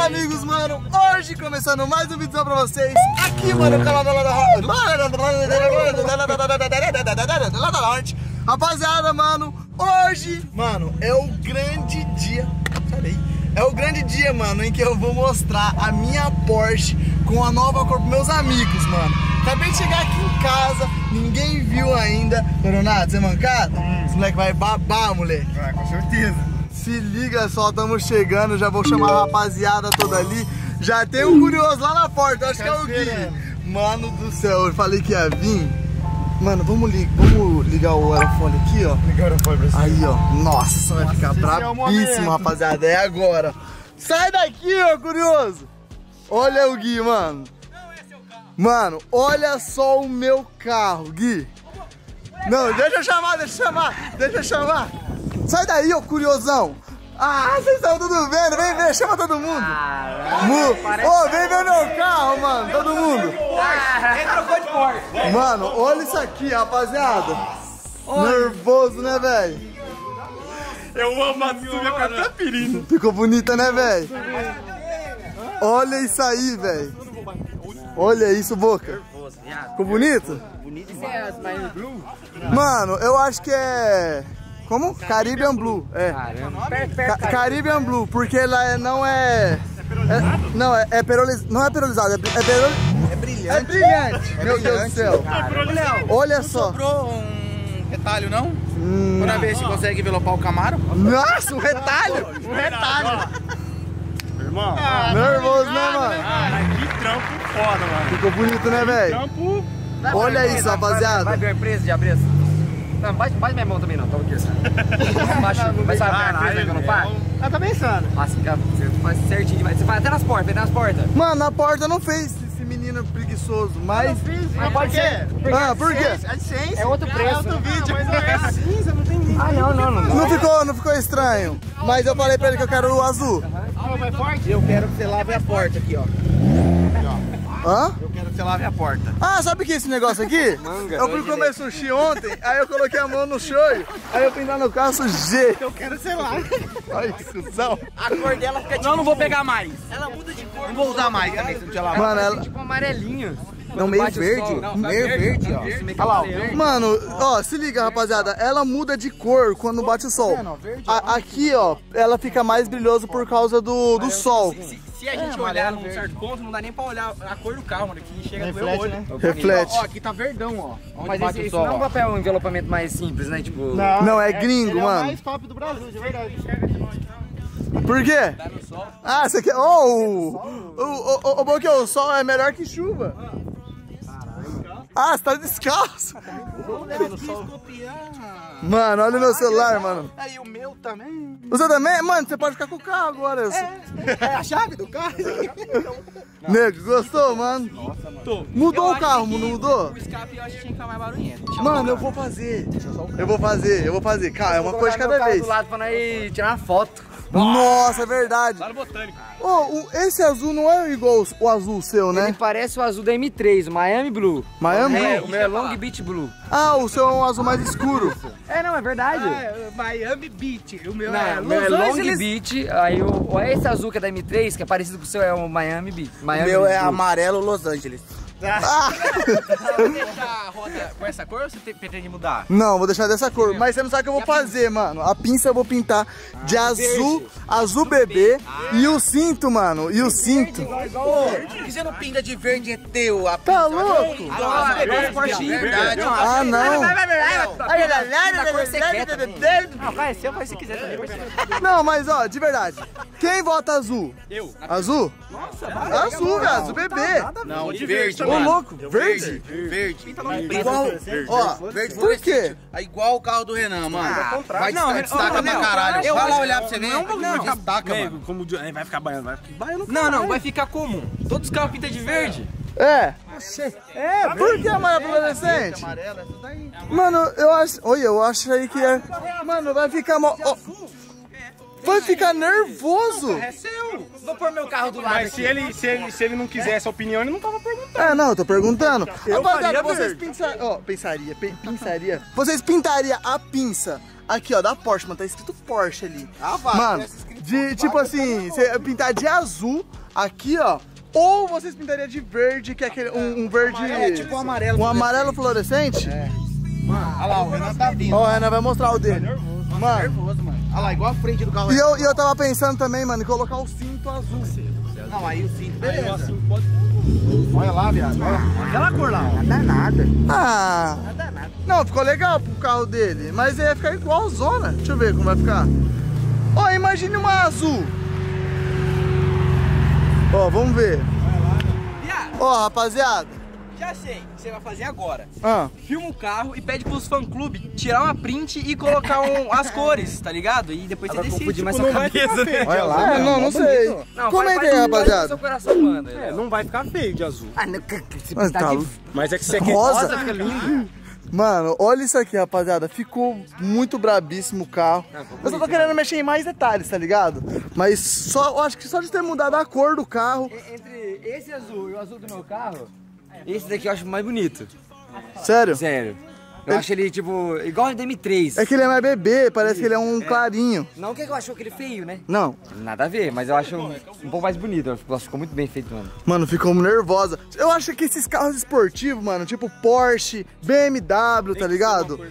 amigos, mano, hoje começando mais um vídeo pra vocês aqui, mano, no canal da rapaziada, mano, hoje, mano, é o grande dia, sai daí, é o grande dia, mano, em que eu vou mostrar a minha Porsche com a nova cor pros meus amigos, mano. Acabei de chegar aqui em casa, ninguém viu ainda. Leonardo, você é mancada? Esse moleque vai babar, moleque. Vai, com certeza. Se liga só, estamos chegando, já vou chamar a rapaziada toda ali. Já tem um curioso lá na porta, acho que é o Gui. Mano do céu, eu falei que ia vir. Mano, vamos ligar o aerofone aqui, ó. Liga o aerofone pra você. Aí, ó. Nossa, vai ficar brabíssimo, rapaziada. É agora. Sai daqui, ó, curioso. Olha o Gui, mano. Mano, olha só o meu carro, Gui. Não, deixa eu chamar. Sai daí, ô curiosão. Ah, vocês estão tudo vendo? Vem ver, chama todo mundo. Ô, vem ver meu carro, mano, todo mundo. Ele trocou de porta. Mano, olha isso aqui, rapaziada. Nervoso, né, velho? Eu amo a minha catapirinha. Ficou bonita, né, velho? Olha isso aí, velho. Olha isso, Boca. Ficou bonito? Bonito demais. Mano, eu acho que é... Como? Caribbean Blue. É. Caribbean Blue, porque ela não é... Não é perolizado, é brilhante. É brilhante, meu Deus do céu. Olha só. Sobrou um retalho, não? Pra ver se consegue envelopar o Camaro. Nossa, um retalho. Irmão, Nervoso, né, mano? que trampo foda, mano. Ficou bonito, né, velho? Trampo. Olha isso, rapaziada. Vai ver a empresa de apreço. Não, bate minha mão também não, tá aqui. Vai saber a empresa que eu não pago? Ah, tá pensando. Assim, você faz certinho, você vai até nas portas, Mano, na porta não fez esse menino preguiçoso, mas... Mas pode ser. Ah, por quê? A licença. É outro preço. É outro vídeo. Mas não é cinza, não tem vídeo. Ah, Não ficou estranho. Mas eu falei pra ele que eu quero o azul. Vai forte? Eu quero que você lave a porta aqui, ó. Hã? Eu quero que você lave a porta. Ah, sabe o que é esse negócio aqui? Eu fui comer sushi ontem, aí eu coloquei a mão no shoyu, aí eu fui entrar no carro, sujei. Eu quero selar. Olha que cuzão. A cor dela fica tipo... Não vou pegar mais. Ela muda de cor. Não vou usar mais também, se não te lavar. Mano, ela... Tipo amarelinho. Não, meio verde. Meio verde, ó. Olha lá. Mano, ó, se liga, rapaziada. Ela muda de cor quando bate o sol. Aqui, ó, ela fica mais brilhosa por causa do sol. Se a gente olhar num certo ponto, não dá nem pra olhar a cor do carro, mano. Aqui chega no meu olho. Né? Reflete. Ó, aqui tá verdão, ó. Mas esse não é um papel, um envelopamento mais simples, né? Tipo... Não, é gringo, ele mano. É o mais top do Brasil, de verdade. Por quê? Ah, você quer... Ô, Boquinho, o sol é melhor que chuva. Ah, você tá descalço. Mano, olha o meu celular, mano. Aí o meu também. Você também? Mano, você pode ficar com o carro agora. É a chave do carro. Nego, gostou, mano? Mudou o carro, não mudou? O escape eu acho que tinha que ficar mais barulhento. Mano, eu vou fazer. Cara, é uma coisa de cada vez. Do lado pra nós tirar uma foto. Nossa, é verdade. Lá no Botânico. Oh, esse azul não é igual o azul seu, né? Ele parece o azul da M3, o Miami Blue. Miami É, Blue? o meu é Long Beach Blue. Ah, o seu é um azul mais escuro. É, não, é verdade. Miami Beach. O meu Não, o meu é Long Beach, aí esse azul que é da M3, que é parecido com o seu, é o Miami Beach. O meu é amarelo Los Angeles. Vai deixar a roda com essa cor ou você pretende mudar? Não, vou deixar dessa cor. Mas você não sabe o que eu vou fazer, mano. A pinça eu vou pintar de azul bebê. E o cinto, mano. E o cinto. Por que você não pinta de verde, é teu? Tá louco? Verdade. Ah, não. Vai ser, vai se quiser também. Não, mas ó, de verdade. Quem vota azul? Eu. Azul? Nossa, azul, velho. Azul bebê. Não, de verde. Ô, louco. Verde? Verde. Igual, ó, verde Por quê? É igual o carro do Renan, mano. Vai Não, destaca pra caralho. Vai lá olhar pra você ver. Não, destaca, mano. Como vai ficar baiano, vai ficar baiano. Não, vai ficar comum. Todos os carros pintam de verde. É. Por que amarelo fluorescente? Mano, eu acho aí que é... Mano, vai ficar... Vai ficar nervoso. É seu. Vou pôr meu carro do lado. Mas se ele não quiser essa opinião, ele não tava perguntando. É, não, eu tô perguntando. Rapaziada, faria vocês Vocês pintariam a pinça aqui, ó, da Porsche, mano. Tá escrito Porsche ali. Ah, vai. Mano, De, tipo assim, você pintar de azul aqui, ó. Ou vocês pintariam de verde, que é aquele, um verde... É tipo um amarelo. Um amarelo fluorescente? É. Mano, olha lá, o Renan tá vindo. Ó, o Renan vai mostrar o dele. Mano, Nervoso, mano. Olha lá, igual a frente do carro. e eu tava pensando também, mano, em colocar o cinto azul. Não, aí o cinto, beleza. Olha lá, viado. Olha aquela cor lá, ó. Nada, nada. Ah, Nada, nada. não, ficou legal pro carro dele, mas ia ficar igual a zona. Deixa eu ver como vai ficar. Ó, imagine uma azul. Ó, vamos ver. Viado, Ó, rapaziada. já sei o que você vai fazer agora. Ah, Filma o carro e pede pros fã-clube tirar uma print e colocar as cores, tá ligado? E depois você decide. confundir mais Tipo, sua não vai cabeça, ficar né? feio. Olha lá, não sei. Não, Comenta aí, faz rapaziada. seu coração manda. não vai ficar feio de azul. Ah, não, se Mas pintar tá de Mas é que você quer... rosa. rosa fica lindo. Mano, olha isso aqui, rapaziada. Ficou muito brabíssimo o carro. Eu só tô querendo mexer em mais detalhes, tá ligado? Mas só, eu acho que só de ter mudado a cor do carro. Entre esse azul e o azul do meu carro, esse daqui eu acho mais bonito. Sério? Sério. Eu acho ele, tipo, igual o DM3. É que ele é mais bebê, parece que ele é um clarinho. Não que eu achou aquele feio, né? Não. Nada a ver, mas eu acho um pouco mais bonito. Eu acho que ficou muito bem feito, mano. Mano, ficou nervosa. Eu acho que esses carros esportivos, mano, tipo Porsche, BMW, tá ligado?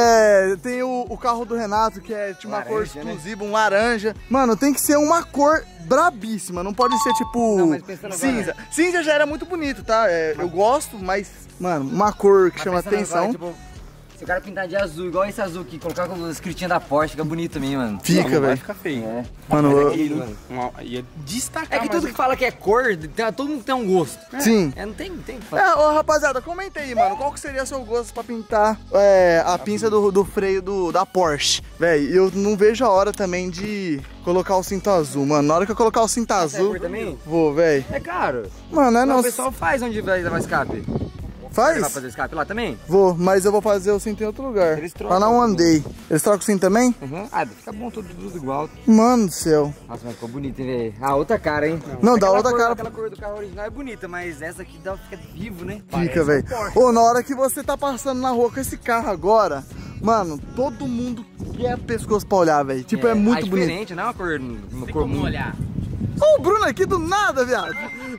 É, tem o carro do Renato, que é tipo uma cor Laranja, né? exclusiva, um laranja. Mano, tem que ser uma cor brabíssima, não pode ser tipo Não, mas pensando agora- cinza. Cinza já era muito bonito, tá? É, eu gosto, mas, mano, uma cor que chama Pensando atenção. agora, tipo, se o cara pintar de azul, igual esse azul aqui, colocar com a escritinha da Porsche, fica bonito também, mano. Fica, Não vai velho. ficar feio. É. Mano, Mas eu- aquele, mano. Ia destacar É que mais tudo que fala que é cor, todo mundo tem um gosto. Sim. É, não tem que É, ô rapaziada, comenta aí, mano, qual que seria seu gosto pra pintar a pinça do freio da Porsche? Véi, eu não vejo a hora também de colocar o cinto azul, mano. Na hora que eu colocar o cinto azul, cor também? vou, véi. É caro. Mano, é Não, o nosso. pessoal faz onde vai levar escape. Faz? Vai fazer escape lá também? Vou, mas eu vou fazer o cinto em outro lugar. Eles trocam. Lá na One Day. Eles trocam o cinto também? Uhum. Ah, fica bom tudo igual. Mano do céu. Nossa, mas ficou bonito, hein, velho? Ah, outra cara, hein? Não, dá Aquela outra cor- cara. Aquela cor do carro original é bonita, mas essa aqui fica vivo, né? Fica, velho. Ô, na hora que você tá passando na rua com esse carro agora, mano, todo mundo quer pescoço pra olhar, velho. Tipo, é muito bonito. diferente, não é uma cor, comum. olhar. Ó, o Bruno aqui do nada, viado.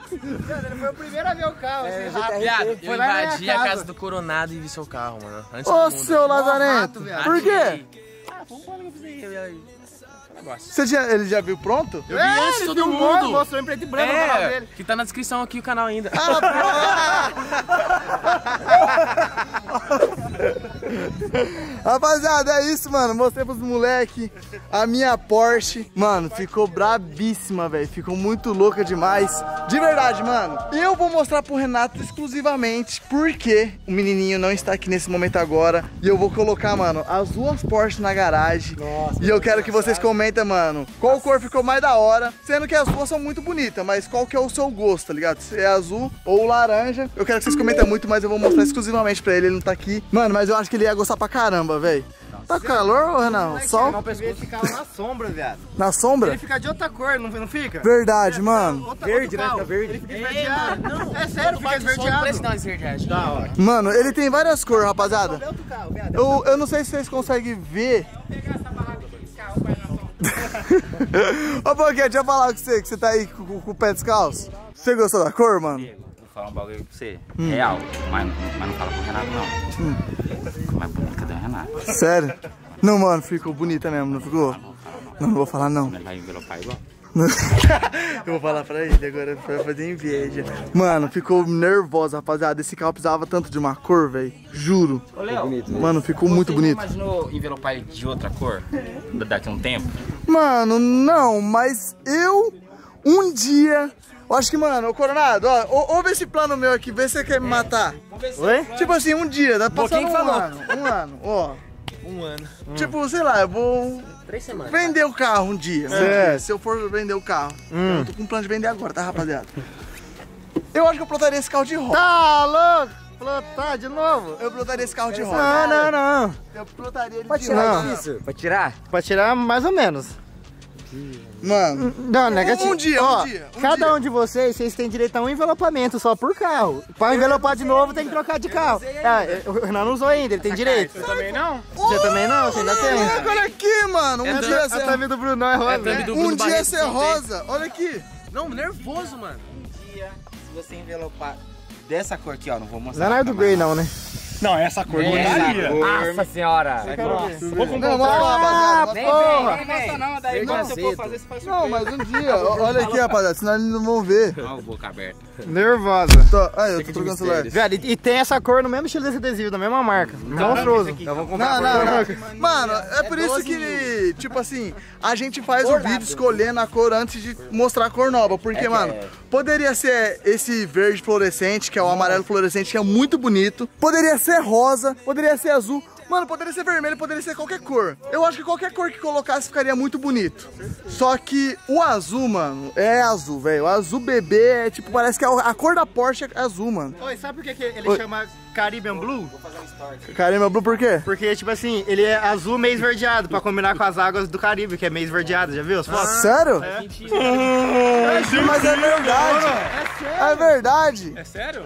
Ele foi o primeiro a ver o carro. Viado, eu Foi lá na minha invadi a casa. casa do Coronado e vi seu carro, mano. Antes Ô, do mundo. seu Lazarento. rato, viado. Por quê? Ah, foi um plano que eu fiz aí. Negócio. Ele já viu pronto? Eu vi antes de todo mundo. Mostrou em preto e branco o canal É, dele. que tá na descrição aqui o canal ainda. Rapaziada, é isso, mano. Mostrei pros moleque a minha Porsche. Mano, ficou brabíssima, velho. Ficou muito louca demais. De verdade, mano. Eu vou mostrar pro Renato exclusivamente porque o menininho não está aqui nesse momento agora. E eu vou colocar, mano, as duas Porsche na garagem. Nossa, e eu quero que vocês comentem, mano, qual cor ficou mais da hora. Sendo que as duas são muito bonitas, mas qual que é o seu gosto, tá ligado? Se é azul ou laranja. Eu quero que vocês comentem muito, mas eu vou mostrar exclusivamente pra ele. Ele não tá aqui. Mano, mas eu acho que ele ia gostar pra caramba, velho. Tá com calor, ô Renan? Sol? Ele ficava na sombra, viado. Na sombra? Ele fica de outra cor, não fica? Verdade, mano. Verde, né? Fica verde. Ele fica esverdeado. Não, é sério, fica esverdeado. esverdeado. Da hora. Mano, ele tem várias cores, rapaziada. Olha outro carro, viado. Eu não sei se vocês conseguem ver. Ô, Boquete, deixa eu falar com você, que você tá aí com o pé descalço. Você gostou da cor, mano? Vou falar um bagulho pra você. Real. Mas não fala pro Renato, não. Ficou mais bonito que a do Renato. Sério? Não, mano, ficou bonita mesmo, não ficou? Não vou falar não. Vai envelopar igual. Eu vou falar pra ele agora pra fazer inveja. Mano, ficou nervosa, rapaziada. Esse carro precisava tanto de uma cor, velho. Juro. Ô, Léo. Mano, ficou muito bonito. Você imaginou envelopar ele de outra cor? Daqui a um tempo? Mano, não, mas um dia... Eu acho que, mano, ô Coronado, ó, ouve esse plano meu aqui, vê se você quer me matar. Oi? Tipo assim, um dia, dá pra passar Boquinha que falou. um ano, ó. Um ano. Tipo, sei lá, eu vou 3 semanas. vender o carro um dia. É. Se eu for vender o carro. Eu tô com um plano de vender agora, tá, rapaziada? Eu acho que eu plotaria esse carro de roda. Tá louco? Plotar de novo? Eu plotaria esse carro de roda. Não. Eu plotaria ele Pode de tirar roda. disso? Pode tirar? Pra tirar mais ou menos. Mano, Não, negativo. Um dia. Cada um de vocês têm direito a um envelopamento só por carro. Pra envelopar de novo, tem que trocar de carro. O Renan não usou ainda, ele tem direito. Eu também não? Você também não? Você ainda tem? Olha aqui, mano. Um dia A thumb do Bruno é rosa. Um dia é ser rosa. Olha aqui. Não, nervoso, mano. Um dia, se você envelopar dessa cor aqui, ó, não vou mostrar. Não é do Grey não, né? Não, essa cor não daria. Nossa senhora. Vou comprar Não, um vamos lá, rapaziada. Nem porra. vem, nem vem. Não, daí não, se eu for fazer, você faz Não, mas um dia. Olha aqui, rapaziada. Senão eles não vão ver. Olha o boca aberta. Nervosa. Aí, eu tô trocando o celular. Viado, e tem essa cor no mesmo estilo desse adesivo, da mesma marca. Monstruoso. Eu vou comprar. Não. Mano, é por isso que, tipo assim, a gente faz o vídeo escolhendo a cor antes de mostrar a cor nova. Porque, mano, poderia ser esse verde fluorescente, que é o amarelo fluorescente, que é muito bonito. Poderia ser rosa, poderia ser azul. Mano, poderia ser vermelho, poderia ser qualquer cor. Eu acho que qualquer cor que colocasse ficaria muito bonito. Só que o azul, mano, é azul, velho. O azul bebê é tipo, parece que a cor da Porsche é azul, mano. Oi, sabe por que ele chama Caribbean Blue? Caramba, Blue, por quê? Porque, tipo assim, ele é azul meio esverdeado, pra combinar com as águas do Caribe, que é meio esverdeado, já viu as fotos? Sério? É. Mas é verdade. É verdade. É sério?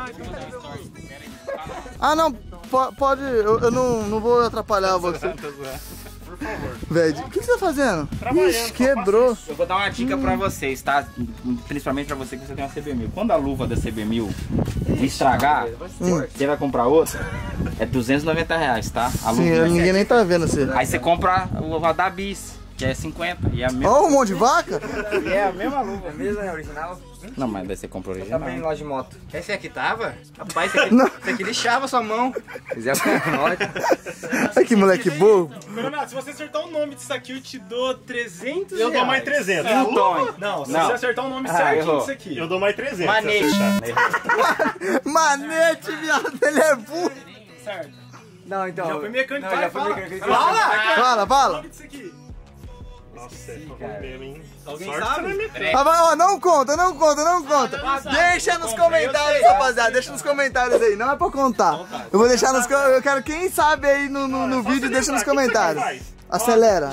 Ah, não, pode. Eu não vou atrapalhar você. Velho, o que você tá fazendo? Ixi, quebrou. Eu vou dar uma dica pra vocês, tá? Principalmente pra você que você tem uma CB1000. Quando a luva da CB1000 estragar, você vai comprar outra, é R$290, tá? A luva. Sim, ninguém nem tá vendo assim. Aí você compra a luva da Bis, que é 50. E é a mesma. Ó, um monte de vaca? E é a mesma luva, mesmo, é original. Não, mas daí você compra original. Também em loja de moto. Esse aqui tava? Rapaz, esse aqui lixava sua mão. Fizer com nós. Olha que moleque burro. Renato, se você acertar o nome disso aqui, eu te dou 300 Eu dou mais 300. Não, se Não. você acertar o nome certinho errou. disso aqui. Eu dou mais 300. Manete. se acertar. Manete, viado, ele é burro. Certo. Não, então. Já foi mecânico, Não, vai, já foi fala. mecânico. Fala, O fala. nome disso aqui. Nossa, é problema, hein? Alguém Sorte sabe? você não me tem. Ó, não conta. Deixa nos comentários, rapaziada. Deixa nos comentários aí. Não é pra contar. Eu vou deixar nos comentários. Eu quero quem sabe aí no vídeo, deixa nos comentários. Acelera.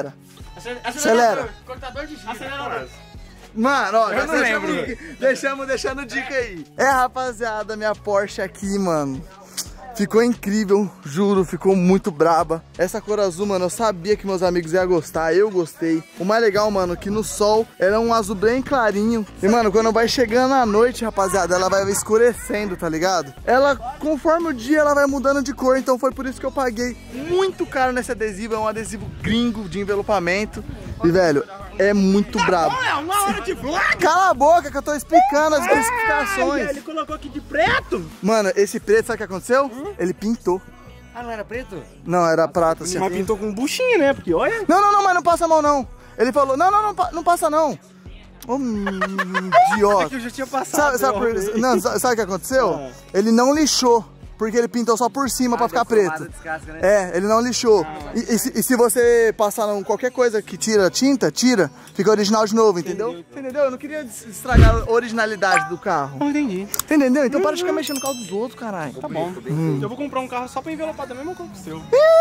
Cortador de giro. Acelerador. Mano, ó, Eu não lembro. deixando dica aí. É, rapaziada, minha Porsche aqui, mano. Ficou incrível, juro, ficou muito braba. Essa cor azul, mano, eu sabia que meus amigos iam gostar, eu gostei. O mais legal, mano, que no sol ela é um azul bem clarinho. E, mano, quando vai chegando à noite, rapaziada, ela vai escurecendo, tá ligado? Ela, conforme o dia, ela vai mudando de cor. Então foi por isso que eu paguei muito caro nesse adesivo. É um adesivo gringo de envelopamento. E, velho, é muito brabo. É uma hora de vlog. Cala a boca que eu tô explicando as especificações. Ele colocou aqui de preto. Mano, esse preto, sabe o que aconteceu? Ele pintou. Ah, não era preto? Não, era prata, assim. Mas pintou com buchinho, né? Porque olha. Não, mas não passa a mão, não. Ele falou, não passa, não. Ô, idiota. Eu já tinha passado. Sabe o que aconteceu? Ele não lixou. Porque ele pintou só por cima pra ficar preto. Descasca, né? É, ele não lixou. E se você passar qualquer coisa que tira tinta, fica original de novo, entendeu? Entendeu? Eu não queria estragar a originalidade do carro. Não entendi. Entendeu? Então para de ficar mexendo no carro dos outros, caralho. Tá bom. Eu vou comprar um carro só pra envelopar da mesma cor que o seu.